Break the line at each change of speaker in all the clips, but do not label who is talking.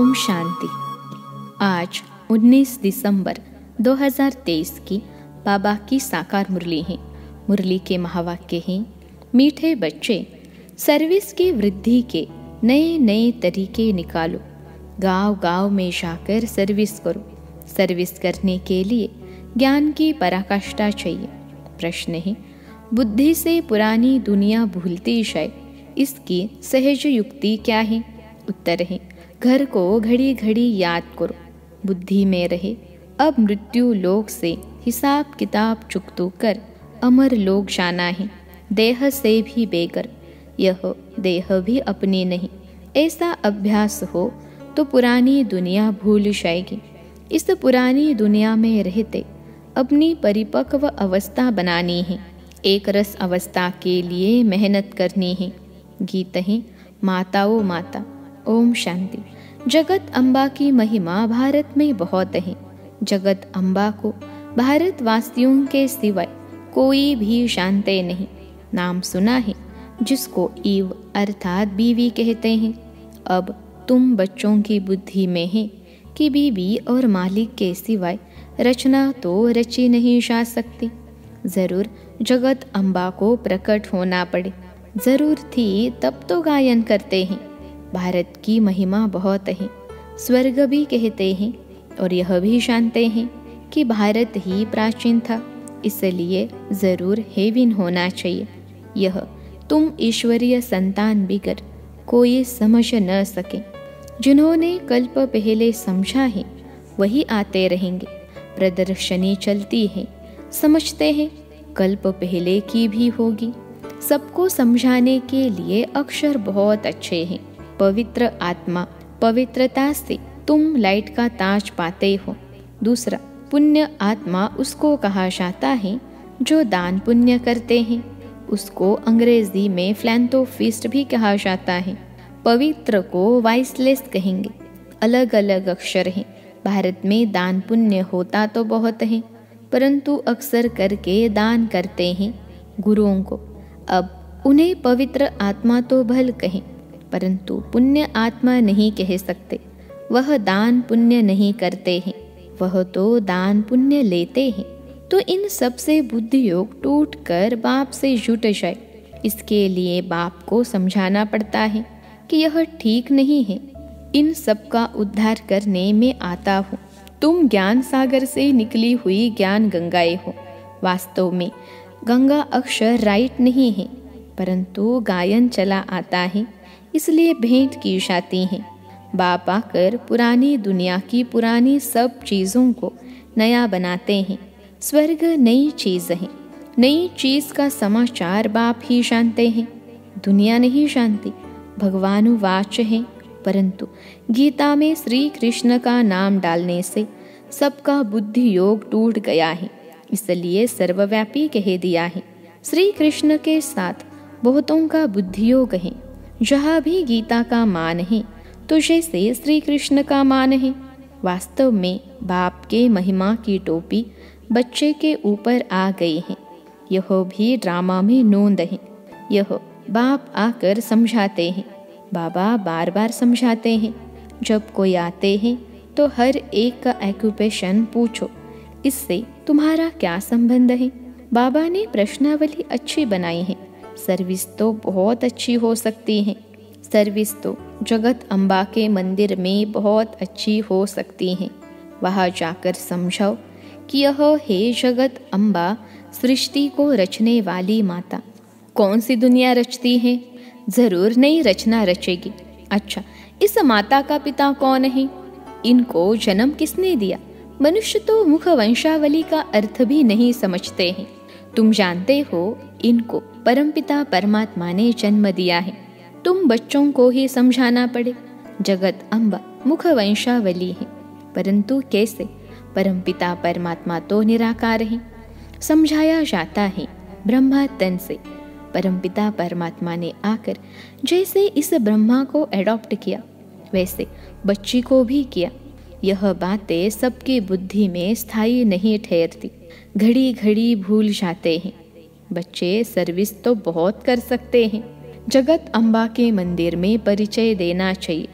ओम शांति। आज 19 दिसंबर 2023 की बाबा की साकार मुरली है। मुरली के महावाक्य हैं, मीठे बच्चे, सर्विस की वृद्धि के नए नए तरीके निकालो। गांव गांव में जाकर सर्विस करो। सर्विस करने के लिए ज्ञान की पराकाष्ठा चाहिए। प्रश्न है, बुद्धि से पुरानी दुनिया भूलती जाए, इसकी सहज युक्ति क्या है? उत्तर है, घर को घड़ी घड़ी याद करो, बुद्धि में रहे। अब मृत्यु लोक से हिसाब किताब चुकतो कर अमर लोक जाना है। देह से भी बेकर, यह देह भी अपनी नहीं। ऐसा अभ्यास हो तो पुरानी दुनिया भूल जाएगी। इस पुरानी दुनिया में रहते अपनी परिपक्व अवस्था बनानी है। एक रस अवस्था के लिए मेहनत करनी है। गीत है, माताओं माता। ओम शांति। जगत अम्बा की महिमा भारत में बहुत है। जगत अम्बा को भारतवासियों के सिवाय कोई भी जानते नहीं। नाम सुना है जिसको ईव अर्थात बीवी कहते हैं। अब तुम बच्चों की बुद्धि में है कि बीवी और मालिक के सिवाय रचना तो रची नहीं जा सकती। जरूर जगत अम्बा को प्रकट होना पड़े। जरूर थी तब तो गायन करते हैं। भारत की महिमा बहुत है। स्वर्ग भी कहते हैं और यह भी जानते हैं कि भारत ही प्राचीन था, इसलिए जरूर हेविन होना चाहिए। यह तुम ईश्वरीय संतान बिगर कोई समझ न सके। जिन्होंने कल्प पहले समझा है वही आते रहेंगे। प्रदर्शनी चलती है, समझते हैं कल्प पहले की भी होगी। सबको समझाने के लिए अक्षर बहुत अच्छे हैं। पवित्र आत्मा, पवित्रता से तुम लाइट का ताज पाते हो। दूसरा, पुण्य आत्मा उसको कहा जाता है जो दान पुण्य करते हैं। उसको अंग्रेजी में फिलैंथ्रोपिस्ट भी कहा जाता है। पवित्र को वाइसलेस कहेंगे। अलग अलग अक्षर हैं। भारत में दान पुण्य होता तो बहुत है, परंतु अक्सर करके दान करते हैं गुरुओं को। अब उन्हें पवित्र आत्मा तो भल कहें, परंतु पुण्य आत्मा नहीं कह सकते। वह दान पुण्य नहीं करते हैं, वह तो दान पुण्य लेते हैं। तो इन सब से बुद्धि योग टूट कर बाप से जुट जाए। इसके लिए बाप को समझाना पड़ता है कि यह ठीक नहीं है। इन सब का उद्धार करने में आता हूँ। तुम ज्ञान सागर से निकली हुई ज्ञान गंगाएं हो। वास्तव में गंगा अक्षर राइट नहीं है, परंतु गायन चला आता है, इसलिए भेंट की जाती हैं। बाप आकर पुरानी दुनिया की पुरानी सब चीज़ों को नया बनाते हैं। स्वर्ग नई चीज़ है। नई चीज़ का समाचार बाप ही जानते हैं, दुनिया नहीं जानती। भगवानुवाच है, परंतु गीता में श्री कृष्ण का नाम डालने से सबका बुद्धि योग टूट गया है, इसलिए सर्वव्यापी कह दिया है। श्री कृष्ण के साथ बहुतों का बुद्धि योग है। जहाँ भी गीता का मान है तो जैसे श्री कृष्ण का मान है। वास्तव में बाप के महिमा की टोपी बच्चे के ऊपर आ गई है। यह भी ड्रामा में नोंद है। यह बाप आकर समझाते हैं। बाबा बार बार समझाते हैं। जब कोई आते हैं तो हर एक का ऑक्यूपेशन पूछो, इससे तुम्हारा क्या संबंध है। बाबा ने प्रश्नावली अच्छी बनाई है। सर्विस तो बहुत अच्छी हो सकती है। सर्विस तो जगत अम्बा के मंदिर में बहुत अच्छी हो सकती है। वहाँ जाकर समझाओ कि यह है जगत अम्बा, सृष्टि को रचने वाली माता। कौन सी दुनिया रचती है? जरूर नई रचना रचेगी। अच्छा, इस माता का पिता कौन है? इनको जन्म किसने दिया? मनुष्य तो मुख वंशावली का अर्थ भी नहीं समझते हैं। तुम जानते हो इनको परमपिता परमात्मा ने जन्म दिया है। तुम बच्चों को ही समझाना पड़े। जगत अम्बा मुख वंशावली है, परंतु कैसे? परमपिता परमात्मा तो निराकार है। समझाया जाता है ब्रह्मा तन से। परमपिता परमात्मा ने आकर जैसे इस ब्रह्मा को एडॉप्ट किया, वैसे बच्ची को भी किया। यह बातें सबकी बुद्धि में स्थायी नहीं ठहरती, घड़ी घड़ी भूल जाते हैं। बच्चे सर्विस तो बहुत कर सकते हैं। जगत अम्बा के मंदिर में परिचय देना चाहिए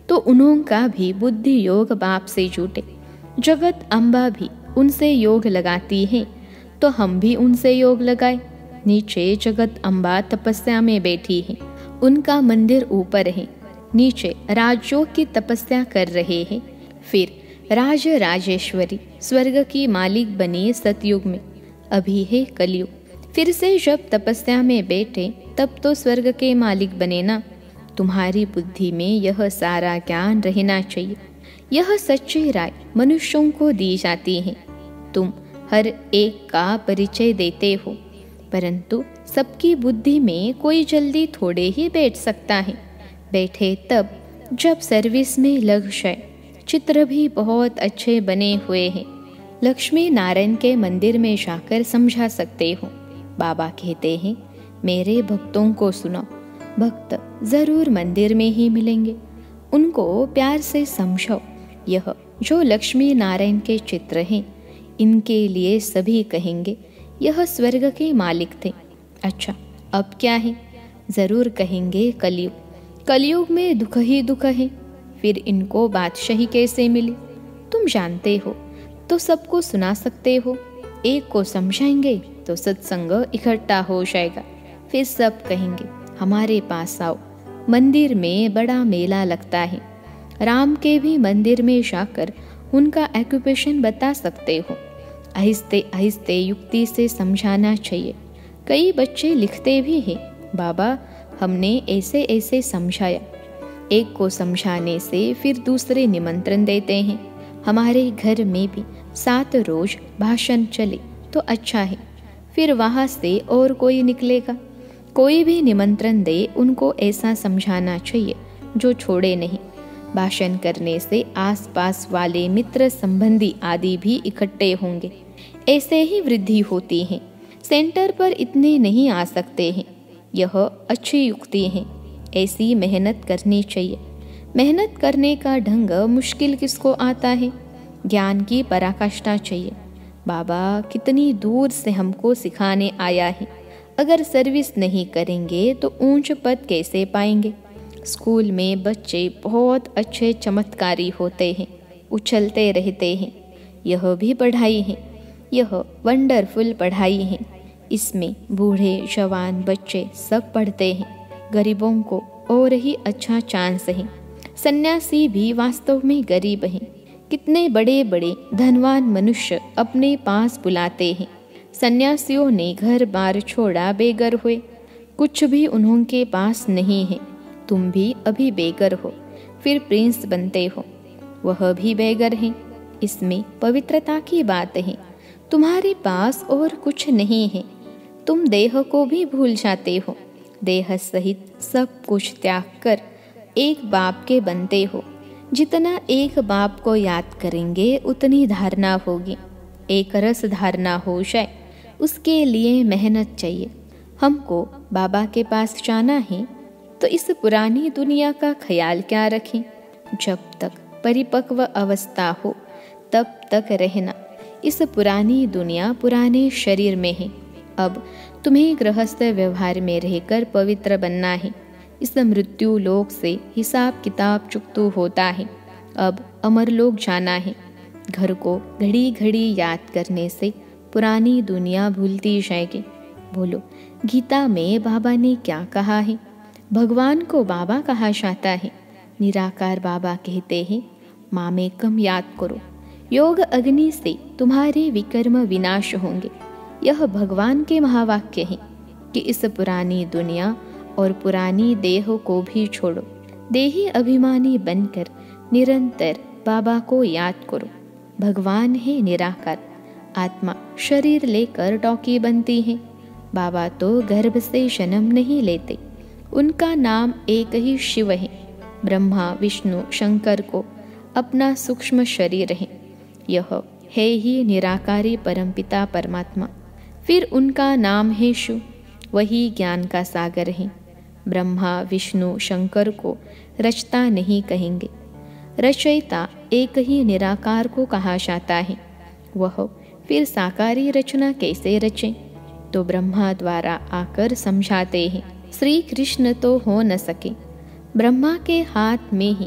तो उन्होंका भी बुद्धि योग बाप से जुटे। जगत अम्बा भी उनसे योग लगाती है, तो हम भी उनसे योग लगाए। नीचे जगत अम्बा तपस्या में बैठी है, उनका मंदिर ऊपर है। नीचे राजयोग की तपस्या कर रहे हैं। फिर राज राजेश्वरी स्वर्ग की मालिक बनी सतयुग में। अभी है कलयुग, फिर से जब तपस्या में बैठे तब तो स्वर्ग के मालिक बने ना। तुम्हारी बुद्धि में यह सारा ज्ञान रहना चाहिए। यह सच्ची राय मनुष्यों को दी जाती है। तुम हर एक का परिचय देते हो, परंतु सबकी बुद्धि में कोई जल्दी थोड़े ही बैठ सकता है। बैठे तब जब सर्विस में लग जाए। चित्र भी बहुत अच्छे बने हुए हैं। लक्ष्मी नारायण के मंदिर में जाकर समझा सकते हो। बाबा कहते हैं, मेरे भक्तों को सुनो। भक्त जरूर मंदिर में ही मिलेंगे, उनको प्यार से समझो। यह जो लक्ष्मी नारायण के चित्र हैं, इनके लिए सभी कहेंगे यह स्वर्ग के मालिक थे। अच्छा, अब क्या है? जरूर कहेंगे कलयुग। कलयुग में दुख ही दुख है। फिर इनको बादशाही कैसे मिली? तुम जानते हो तो सबको सुना सकते हो। एक को समझाएंगे तो सत्संग इकट्ठा हो जाएगा। फिर सब कहेंगे हमारे पास आओ। मंदिर में बड़ा मेला लगता है। राम के भी मंदिर में जाकर उनका ऑक्यूपेशन बता सकते हो। आहिस्ते आहिस्ते युक्ति से समझाना चाहिए। कई बच्चे लिखते भी हैं, बाबा हमने ऐसे ऐसे समझाया। एक को समझाने से फिर दूसरे निमंत्रण देते हैं। हमारे घर में भी 7 रोज भाषण चले तो अच्छा है। फिर वहाँ से और कोई निकलेगा। कोई भी निमंत्रण दे, उनको ऐसा समझाना चाहिए जो छोड़े नहीं। भाषण करने से आसपास वाले मित्र संबंधी आदि भी इकट्ठे होंगे। ऐसे ही वृद्धि होती है। सेंटर पर इतने नहीं आ सकते हैं। यह अच्छी युक्ति है। ऐसी मेहनत करनी चाहिए। मेहनत करने का ढंग मुश्किल किसको आता है? ज्ञान की पराकाष्ठा चाहिए। बाबा कितनी दूर से हमको सिखाने आया है। अगर सर्विस नहीं करेंगे तो ऊंच पद कैसे पाएंगे? स्कूल में बच्चे बहुत अच्छे चमत्कारी होते हैं, उछलते रहते हैं। यह भी पढ़ाई है। यह वंडरफुल पढ़ाई है। इसमें बूढ़े जवान बच्चे सब पढ़ते हैं। गरीबों को और ही अच्छा चांस है। सन्यासी भी वास्तव में गरीब हैं। कितने बड़े बड़े धनवान मनुष्य अपने पास बुलाते हैं। सन्यासियों ने घर बार छोड़ा, बेघर हुए। कुछ भी उन्होंने पास नहीं है। तुम भी अभी बेघर हो, फिर प्रिंस बनते हो। वह भी बेघर हैं। इसमें पवित्रता की बात है। तुम्हारे पास और कुछ नहीं है। तुम देह को भी भूल जाते हो। देह सहित सब कुछ त्याग कर एक बाप के बनते हो। जितना एक बाप को याद करेंगे उतनी धारणा होगी। एक रस धारणा हो जाए, उसके लिए मेहनत चाहिए। हमको बाबा के पास जाना है तो इस पुरानी दुनिया का ख्याल क्या रखें? जब तक परिपक्व अवस्था हो तब तक रहना। इस पुरानी दुनिया पुराने शरीर में है। अब तुम्हें गृहस्थ व्यवहार में रहकर पवित्र बनना है। इस मृत्यु लोक से हिसाब किताब चुकतू होता है। अब अमर लोक जाना है। घर को घड़ी घड़ी याद करने से पुरानी दुनिया भूलती जाएगी। बोलो, गीता में बाबा ने क्या कहा है? भगवान को बाबा कहा जाता है। निराकार बाबा कहते हैं, मामेकम याद करो। योग अग्नि से तुम्हारे विकर्म विनाश होंगे। यह भगवान के महावाक्य हैं कि इस पुरानी दुनिया और पुरानी देह को भी छोड़ो। देही अभिमानी बनकर निरंतर बाबा को याद करो। भगवान है निराकार। आत्मा शरीर लेकर डॉकी बनती है। बाबा तो गर्भ से जन्म नहीं लेते। उनका नाम एक ही शिव है। ब्रह्मा विष्णु शंकर को अपना सूक्ष्म शरीर है। यह है ही निराकारी परमपिता परमात्मा। फिर उनका नाम है शिव। वही ज्ञान का सागर है। ब्रह्मा विष्णु शंकर को रचता नहीं कहेंगे। रचयिता एक ही निराकार को कहा जाता है। वह फिर साकारी रचना कैसे रचें? तो ब्रह्मा द्वारा आकर समझाते हैं। श्री कृष्ण तो हो न सके। ब्रह्मा के हाथ में ही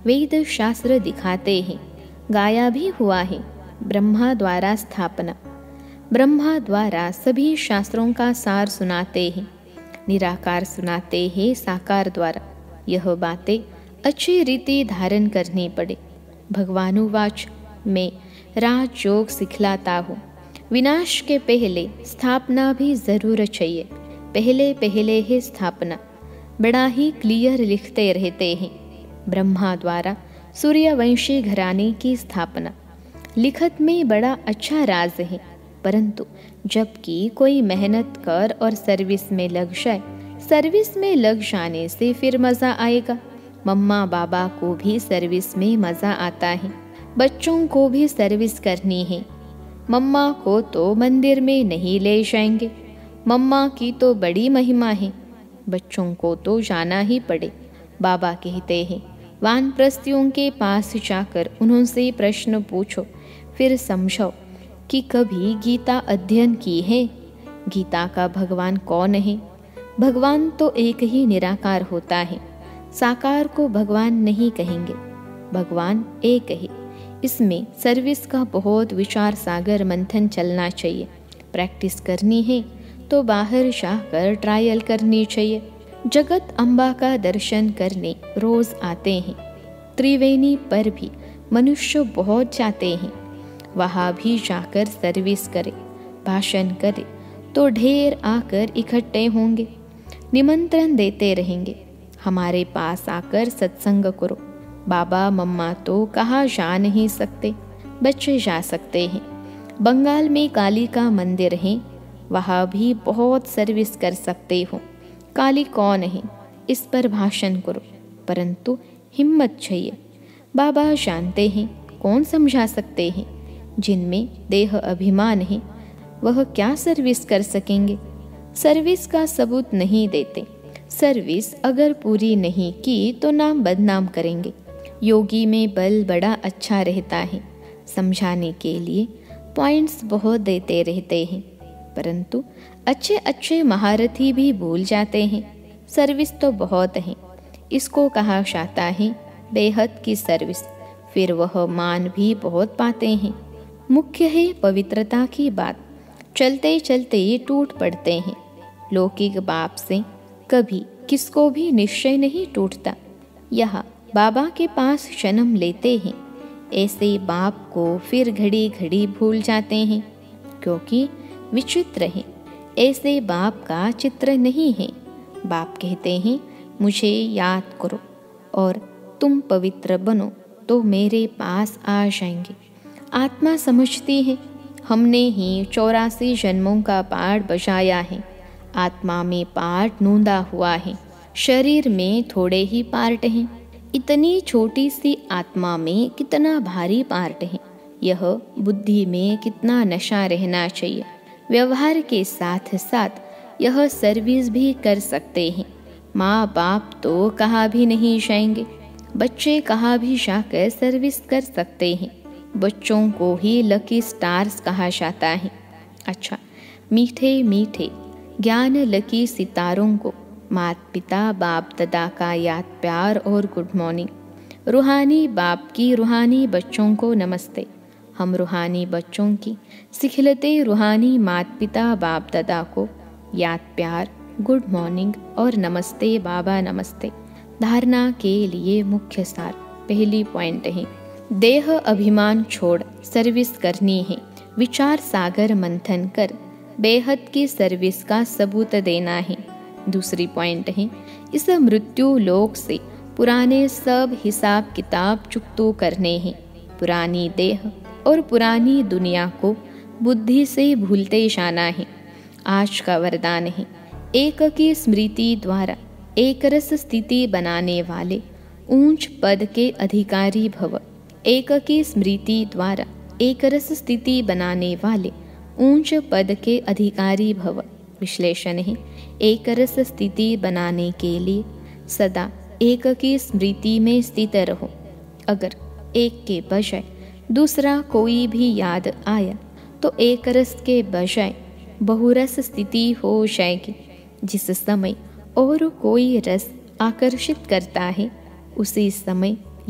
वेद शास्त्र दिखाते हैं, गाया भी हुआ है। ब्रह्मा द्वारा स्थापना, ब्रह्मा द्वारा सभी शास्त्रों का सार सुनाते हैं। निराकार सुनाते हैं साकार द्वारा। यह बातें अच्छी रीति धारण करनी पड़े। भगवानुवाच, मैं राजयोग सिखलाता हूँ। विनाश के पहले स्थापना भी जरूर चाहिए। पहले पहले है स्थापना, बड़ा ही क्लियर लिखते रहते हैं। ब्रह्मा द्वारा सूर्यवंशी घराने की स्थापना, लिखत में बड़ा अच्छा राज है। परंतु जबकि कोई मेहनत कर और सर्विस में लग जाए, सर्विस में लग जाने से फिर मज़ा आएगा। मम्मा बाबा को भी सर्विस में मज़ा आता है, बच्चों को भी सर्विस करनी है। मम्मा को तो मंदिर में नहीं ले जाएंगे, मम्मा की तो बड़ी महिमा है, बच्चों को तो जाना ही पड़े। बाबा कहते हैं, वानप्रस्थियों के पास जाकर उनसे प्रश्न पूछो, फिर समझो कि कभी गीता अध्ययन की है। गीता का भगवान कौन है? भगवान तो एक ही निराकार होता है। साकार को भगवान नहीं कहेंगे, भगवान एक है। इसमें सर्विस का बहुत विचार सागर मंथन चलना चाहिए। प्रैक्टिस करनी है तो बाहर जाकर ट्रायल करनी चाहिए। जगत अम्बा का दर्शन करने रोज आते हैं। त्रिवेणी पर भी मनुष्य बहुत जाते हैं। वहाँ भी जाकर सर्विस करे, भाषण करे तो ढेर आकर इकट्ठे होंगे, निमंत्रण देते रहेंगे, हमारे पास आकर सत्संग करो। बाबा मम्मा तो कहाँ जा नहीं सकते, बच्चे जा सकते हैं। बंगाल में काली का मंदिर है, वहाँ भी बहुत सर्विस कर सकते हो। काली कौन है, इस पर भाषण करो, परंतु हिम्मत चाहिए। बाबा जानते हैं, कौन समझा सकते हैं। जिनमें देह अभिमान है वह क्या सर्विस कर सकेंगे। सर्विस का सबूत नहीं देते। सर्विस अगर पूरी नहीं की तो नाम बदनाम करेंगे। योगी में बल बड़ा अच्छा रहता है, समझाने के लिए पॉइंट्स बहुत देते रहते हैं, परंतु अच्छे अच्छे महारथी भी भूल जाते हैं। सर्विस तो बहुत है, इसको कहा जाता है बेहद की सर्विस। फिर वह मान भी बहुत पाते हैं। मुख्य है पवित्रता की बात। चलते चलते ये टूट पड़ते हैं। लौकिक बाप से कभी किसको भी निश्चय नहीं टूटता। यहाँ बाबा के पास जन्म लेते हैं, ऐसे बाप को फिर घड़ी घड़ी भूल जाते हैं, क्योंकि विचित्र है। ऐसे बाप का चित्र नहीं है। बाप कहते हैं, मुझे याद करो और तुम पवित्र बनो तो मेरे पास आ जाएंगे। आत्मा समझती है, हमने ही 84 जन्मों का पाठ बजाया है। आत्मा में पार्ट नूंदा हुआ है, शरीर में थोड़े ही पार्ट हैं। इतनी छोटी सी आत्मा में कितना भारी पार्ट है। यह बुद्धि में कितना नशा रहना चाहिए। व्यवहार के साथ साथ यह सर्विस भी कर सकते हैं। माँ बाप तो कहाँ भी नहीं जाएंगे, बच्चे कहाँ भी जाकर सर्विस कर सकते हैं। बच्चों को ही लकी स्टार्स कहा जाता है। अच्छा, मीठे मीठे ज्ञान लकी सितारों को माता पिता बाप दादा का याद प्यार और गुड मॉर्निंग। रूहानी बाप की रूहानी बच्चों को नमस्ते। हम रूहानी बच्चों की सिखलते रूहानी माता पिता बाप दादा को याद प्यार, गुड मॉर्निंग और नमस्ते बाबा नमस्ते। धारणा के लिए मुख्य सार पहली पॉइंट है, देह अभिमान छोड़ सर्विस करनी है। विचार सागर मंथन कर बेहद की सर्विस का सबूत देना है। दूसरी पॉइंट है, इस मृत्यु लोक से पुराने सब हिसाब किताब चुकतो करने हैं। पुरानी देह और पुरानी दुनिया को बुद्धि से भूलते जाना है। आज का वरदान है, एक की स्मृति द्वारा एक रस स्थिति बनाने वाले ऊंच पद के अधिकारी भव। एक की स्मृति द्वारा एक रस स्थिति बनाने वाले ऊंच पद के अधिकारी भव। विश्लेषण है, एक रस स्थिति बनाने के लिए सदा एक की स्मृति में स्थित रहो। अगर एक के बजाय दूसरा कोई भी याद आया तो एक रस के बजाय बहुरस स्थिति हो जाएगी। जिस समय और कोई रस आकर्षित करता है उसी समय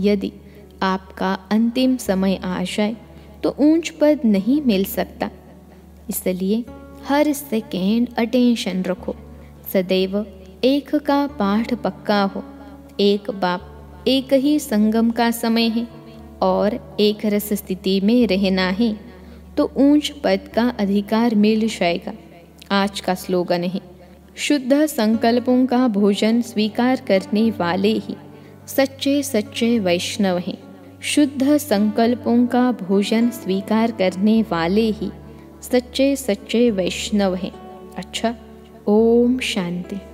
यदि आपका अंतिम समय आ जाए तो ऊंच पद नहीं मिल सकता। इसलिए हर सेकेंड अटेंशन रखो। सदैव एक का पाठ पक्का हो। एक बाप एक ही संगम का समय है और एक रस स्थिति में रहना है तो ऊंच पद का अधिकार मिल जाएगा। आज का स्लोगन है, शुद्ध संकल्पों का भोजन स्वीकार करने वाले ही सच्चे सच्चे वैष्णव हैं। शुद्ध संकल्पों का भोजन स्वीकार करने वाले ही सच्चे सच्चे वैष्णव हैं। अच्छा, ओम शांति।